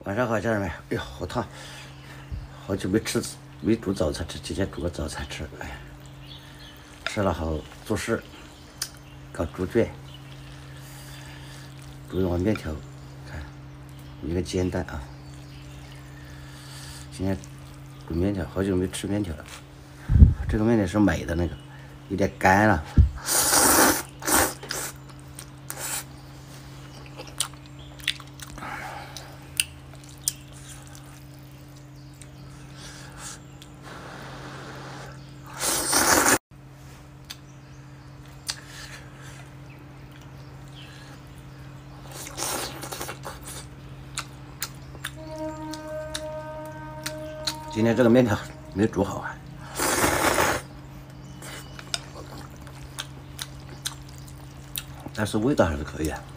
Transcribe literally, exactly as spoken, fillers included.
晚上好，家人们。哎呀，好烫！好久没吃，没煮早餐吃，今天煮个早餐吃。哎，吃了好做事，搞猪圈，煮一碗面条，看一个煎蛋啊。今天煮面条，好久没吃面条了。这个面条是买的那个，有点干了。今天这个面条没煮好啊，但是味道还是可以啊。